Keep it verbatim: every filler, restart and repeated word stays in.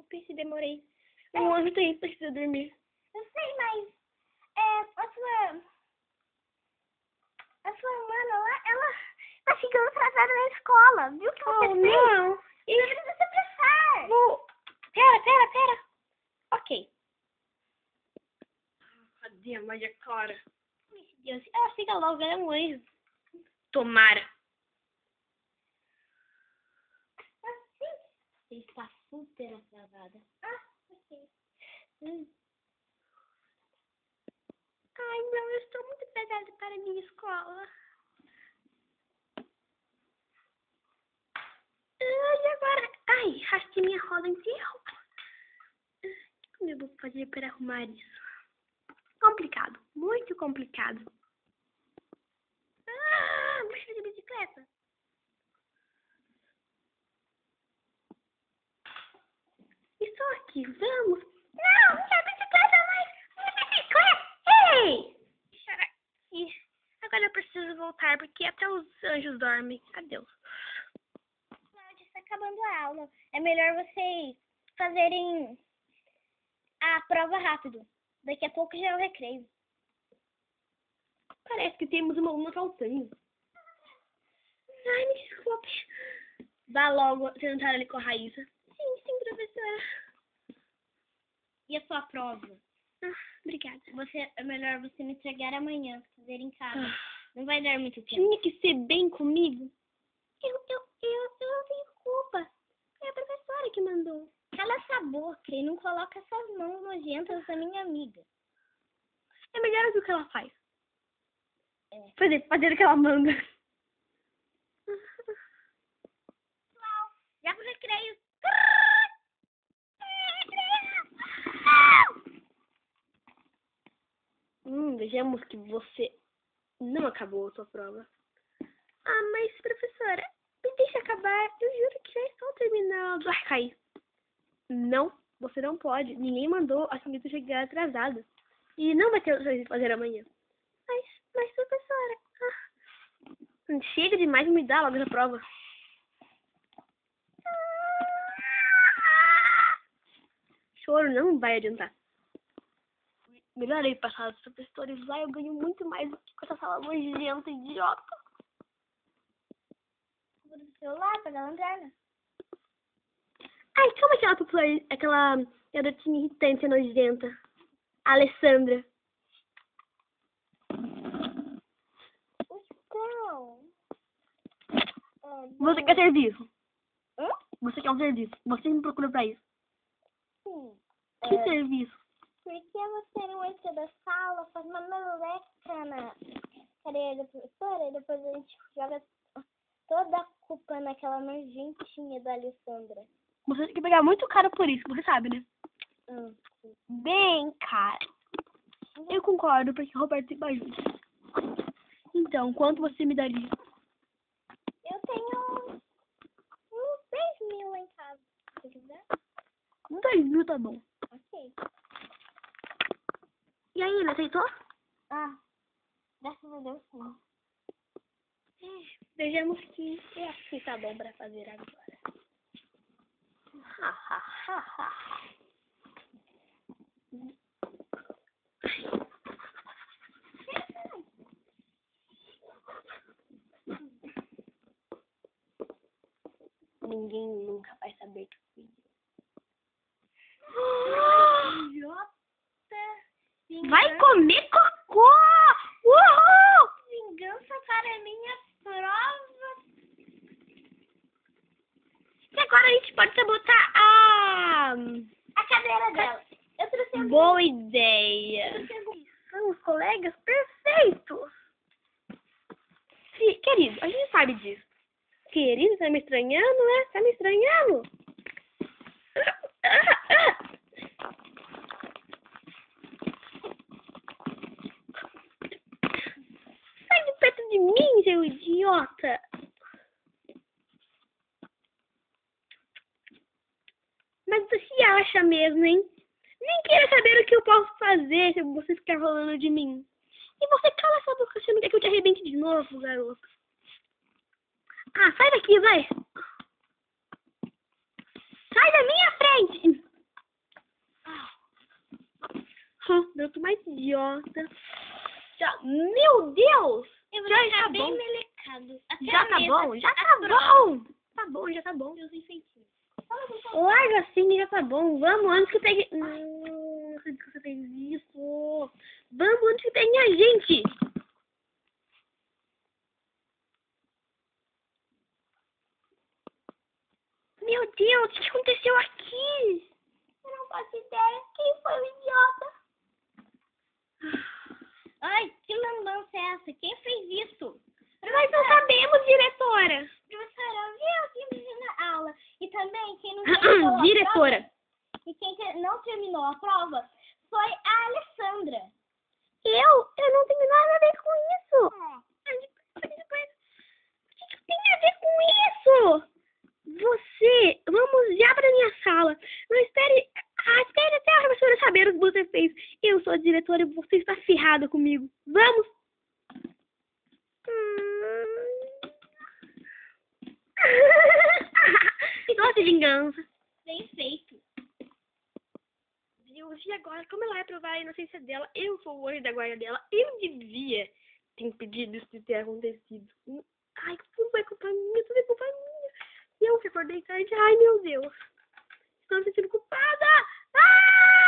desculpe se demorei. Um ano tem precisa dormir. Eu sei, mas é, a sua a sua mana lá, ela tá ficando atrasada na escola. Viu o que você Oh, fez? não. Você precisa se apressar. Vou... Pera, pera, pera. Ok. Cadê a Maria Clara? Meu Deus, ela fica logo, ela é um anjo. Tomara. Você está super atrasada. Ah, ok. Hum. Ai, não, eu estou muito pesada para a minha escola. Ai, agora... Ai, rasguei minha roda inteira. Como eu vou fazer para arrumar isso? Complicado, muito complicado. Ah, bruxa de bicicleta. Estou aqui, vamos. Não, não é bicicleta mais. Não é bicicleta. Ei! Será que... Agora eu preciso voltar, porque até os anjos dormem. Adeus. Cláudia, está acabando a aula. É melhor vocês fazerem a prova rápido. Daqui a pouco já é o recreio. Parece que temos uma aluna faltando. Ai, me desculpe. Vá logo sentar ali com a Raíssa. Sim, sim, professora. E a sua prova? Ah, obrigada. Você, é melhor você me entregar amanhã, fazer em casa. Ah. Não vai dar muito tempo. Tinha que ser bem comigo. Eu, eu, eu, eu não tenho culpa. É a professora que mandou. Cala essa boca e não coloca essas mãos nojentas da minha amiga. É melhor do que ela faz. É. Fazer, fazer o que ela manda. Já pro recreio. Hum, vejamos que você não acabou a sua prova. Ah, mas professora, me deixa acabar. Eu juro que já estou terminando. Ai, caí. Não, você não pode. Ninguém mandou a senhorita chegar atrasada. E não vai ter outra coisa fazer amanhã. Mas, mas professora... Ah, chega demais, me dá logo essa prova. Choro não vai adiantar. Melhor eu passar os professores lá, eu ganho muito mais do que com essa sala nojenta, idiota. Vou do celular pra dar lanterna. Ai, como aquela popular, aquela garotinha irritante, nojenta? A Alessandra. Então... É, Você quer serviço? Hã? Você quer um serviço? Você me procura pra isso. Sim. Que É, serviço? por que você não entra da sala, faz uma meleca na cadeira da professora e depois a gente joga toda a culpa naquela nojentinha da Alessandra? Você tem que pegar muito caro por isso, você sabe, né? Hum. Bem caro. Eu concordo, porque o Roberto sempre ajuda. Então, quanto você me daria? Eu tenho uns dez mil lá em casa, se quiser. Dois mil tá bom. Ok. E aí, ele aceitou? Ah, graças a Deus sim. É, vejamos que eu acho que tá bom pra fazer agora. Ha, ha, ha, ha. Ninguém nunca vai saber que fui eu. Idiota. Vai comer cocô! Uhul! Vingança para minha prova. E agora a gente pode sabotar a... A cadeira dela. Eu trouxe a Boa ideia. São os colegas perfeitos. Sim, querido, a gente sabe disso. Querido, tá me estranhando, né? Tá me estranhando? Sai de perto de mim, seu idiota. Mas você acha mesmo, hein? Nem queira saber o que eu posso fazer se você ficar falando de mim. E você cala essa boca, você não quer que eu te arrebente de novo, garoto. Ah, sai daqui, vai. Sai da minha frente. Hum, eu tô mais idiota. Já... Meu Deus! Eu Já vou está ficar bem bom. melecado. Até Já a tá mesa, bom? Já a tá prova, bom! Tá bom, já tá bom. e os enfeitinhos. Larga assim, já tá bom. Vamos antes que pegue. Hum, não acredito que você fez isso. Vamos antes que pegue a gente. Meu Deus, o que aconteceu aqui? Eu não faço ideia. Quem foi o idiota? Ai, que lambança é essa? Quem fez isso? Nós não sabemos, diretora. Professora, eu vi alguém na aula. E também, quem não terminou a Diretora. prova, e quem te- não terminou a prova foi a Alessandra. Eu? Eu não tenho nada a ver com isso. O que que tem a ver com isso? Você, vamos já para minha sala. Não espere, ah, espere até a professora saber o que você fez. Eu sou a diretora e você está ferrada comigo. Vamos. Hum. Nossa, vingança. Bem feito. Deus, e agora? Como ela vai provar a inocência dela? Eu sou o anjo da guarda dela. Eu devia ter impedido isso de ter acontecido. Ai, tudo é culpa minha, tudo é culpa minha. Eu que acordei tarde. Ai, meu Deus. Estou me sentindo culpada. Ah!